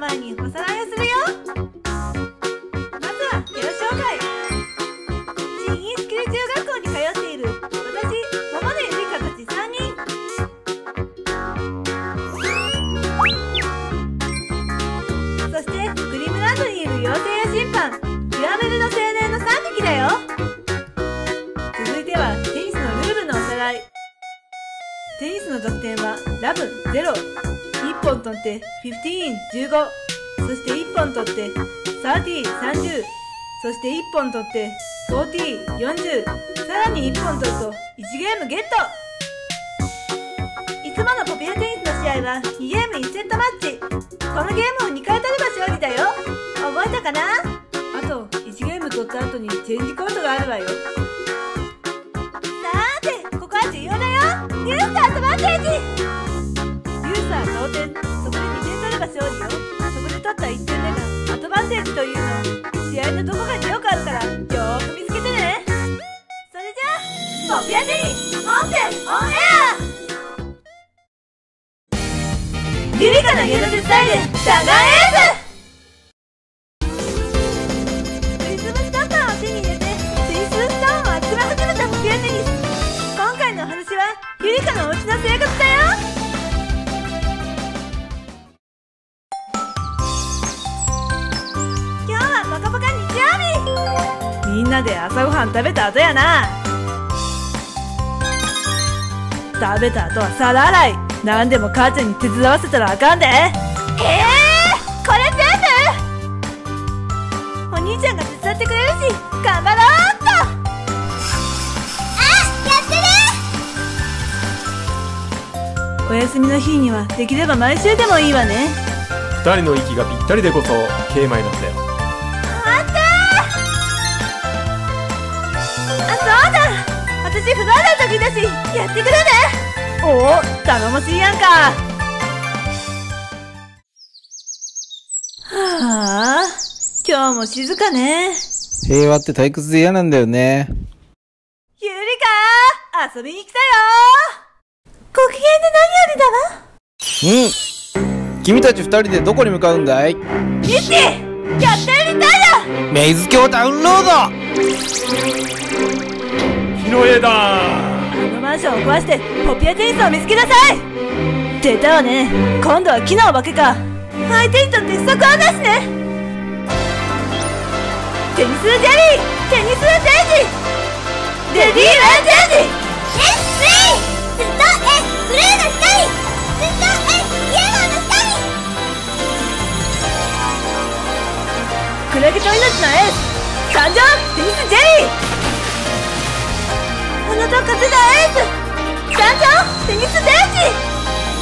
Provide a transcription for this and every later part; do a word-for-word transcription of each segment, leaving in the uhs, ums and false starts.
前におさらいをするよ。まずはキャラ紹介。新インスキル中学校に通っている私、桃根ゆりかたちさんにん。そしてグリムランドにいる妖精や審判、キュラメルの青年のさんびきだよ。続いてはテニスのルールのおさらい。テニスの得点はラブゼロ、いっぽん取ってじゅうご、じゅうご、そしていっぽん取ってさんじゅう、さんじゅう、そしていっぽん取ってよんじゅう、よんじゅう、さらにいっぽん取るといちゲームゲット。いつものポピュラテニスの試合はにゲームいちセットマッチ。このゲームをにかい取れば勝利だよ。覚えたかな？あといちゲーム取った後にチェンジコートがあるわよ。さーて、ここは重要だよ。ニュースアドバンテージ。ユーサー同点、そこでにてん取れば勝利よ。そこで取ったいってんめがアドバンテージというの。試合のどこかによくあるからよーく見つけてね。それじゃあポピュラテニス本編オンエア。ゆりかの家の手伝いで弾丸エース。プリズムスタンパーを手に入れてスイスーストーンを集め始めたポピュラテニス。今回のお話はゆりかのお家の生活だよ。今日はぽかぽか日曜日。みんなで朝ごはん食べた後やな。食べた後は皿洗い。何でも母ちゃんに手伝わせたらあかんで。へえ、これ全部お兄ちゃんが手伝ってくれるし頑張ろうっと。 あ、やってる。 お休みの日にはできれば毎週でもいいわね。 二人の息がぴったりでこそケイマイなんだよ。 待って。あ、そうだ、私フローラ得意だしやってくるね。おお、頼もしいやんか。はあ、今日も静かね。 平和って退屈で嫌なんだよね。 ゆりか、遊びに来たよ。ご機嫌で何よりだわ。 うん。君たち二人でどこに向かうんだい？ ミッキー、やってみたいだ。 メイズ卿ダウンロード。 日の絵だ。 あのマンションを壊してポピュラテニスを見つけなさい。出たわね、今度は木のお化けか。相手にとって不足はなしね。テニスジェリー、テニスステージ、レディーランチェンジ。 レッツイずっとえブルーの光、ずっとえイエローの光。 クラゲと命のエース参上、テニスジェリー。あなた勝てたエース参上、テニスデージ。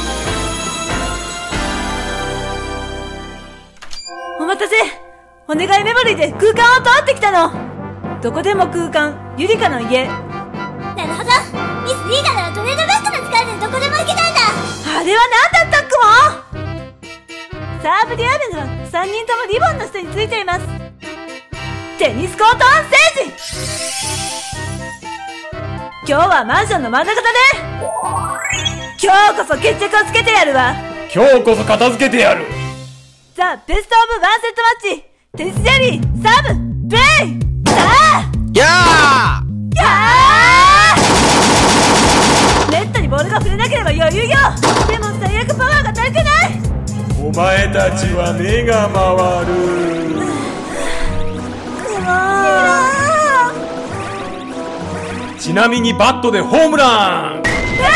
お待たせ。お願いメモリーで空間を通ってきたの。どこでも空間、ゆりかの家。 なるほど、ミスリーガルはトレードバッグの力でどこでも行けたんだ。 あれは何だったっくも。サーブディアベルはさんにんともリボンの下についています。テニスコートオンステージ。今日はマンションの真ん中だね。今日こそ決着をつけてやるわ。 今日こそ片付けてやる。 ザ・ベストオブワンセットマッチ、テニスジェリー、サーブ、プレイ、さあやーやー。ネットにボールが触れなければ余裕よ。でも最悪パワーが足りてない。 お前たちは目が回る。ちなみにバットでホームラン。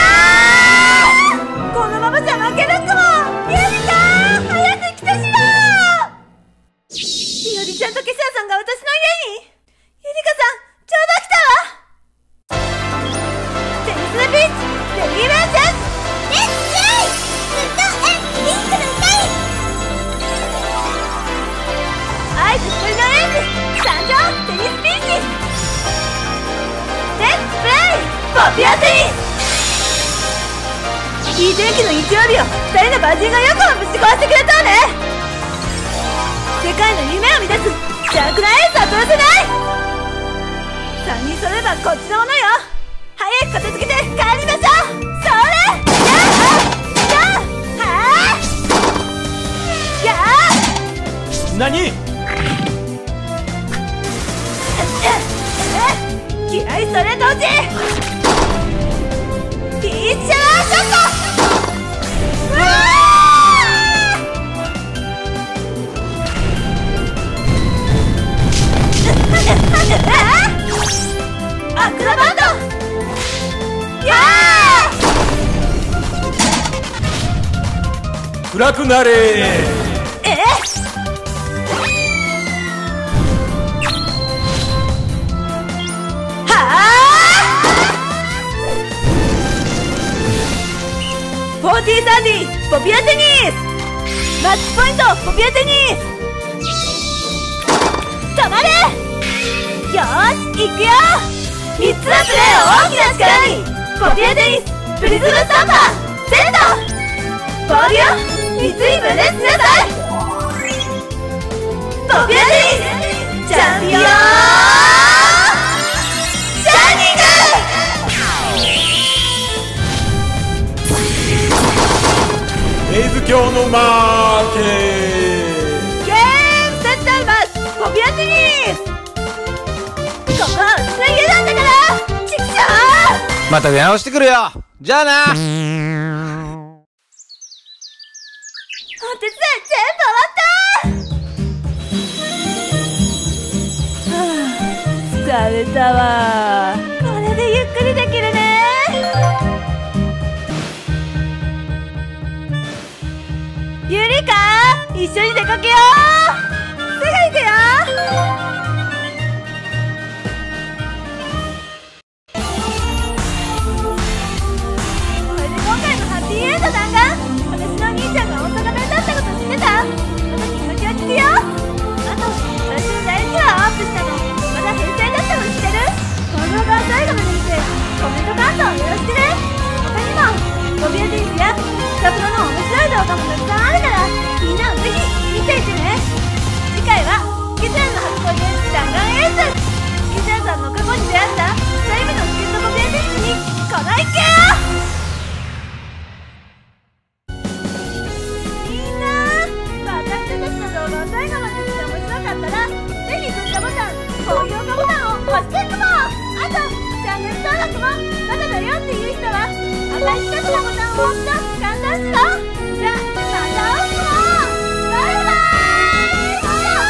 このままじゃ負けるかも。ゆりかー、早く来てしろ。ひよりちゃんとケシャさんが私の家に。ゆりかさん、ちょうど来たわ。テニスのビーチ、レディーランチェンジ。 レッツイずっとえピンクの光。 合図一人のエース参上、テニスビーチ。レッツプレイポピュラテニス。いい天気の日曜日をふたりの魔人がよくもぶち壊してくれたわね。世界の夢を乱す邪悪なエースは取らせない。さんにん揃えばこっちのものよ。早く片付けて帰りましょう。それやあやあはあやあ何？ 気合いそれ同時。ピッチャーショット。うわーアクロバンド。やー暗くなれ。 えフォーティーサーティーポピアテニス。マッチポイントポピアテニス。止まれ。よーし行くよ。みっつのプレーを大きな力に。ポピアテニスプリズムスタンパーセット。ボールよみっつに分裂しなさい。ポピアテニスチャンピオンシャイニング。 レイズ教の負け。 ゲームセットマッチポピアテニス。ここはうちの家なんだから。チクショー。 また出直してくるよ。じゃあな。 お手伝い全部終わった。はあ、疲れたわ。これでゆっくりできるね。ゆりか、一緒に出かけよう。すぐ行くよ。これで今回のハッピーエンド弾丸。私のお兄ちゃんが大阪弁だったこと知ってた？私気持ちは聞くよ。あと、私の第一話をアップしたのまだ平成だったの知ってる？この動画を最後まで見てコメント感想よろしくね。他にもポピアテニスやスカプロの面白い動画もたくさんあるから、みんなもぜひ見ていてね。次回はケチャンの初恋で弾丸エース。ケチャンさんの過去に出会ったふたりめの助っ人ポピアテニスにこの一件を。みんな、私たちの動画を最後まで見て面白かったら、ぜひグッドボタン、高評価ボタンを押していくも。あとチャンネル登録もまだだよっていう人は赤い一つのボタンを押すと簡単っすよ。じゃあまた会おう。バイバイ。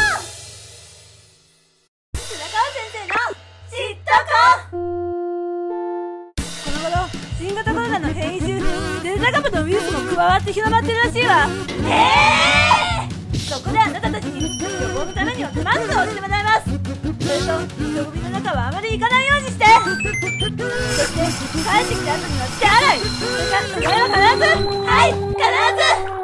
砂川先生の知ったか。この頃新型コロナの変異種デルタ株のウイルスも加わって広まってるらしいわ。えー、そこであなたたちに予防のためにはマスクをしてもらいます。それと人混みの中はあまり行かないようにして。そして帰ってきた後には手洗い。それからうがいは必ず。はい、必ず。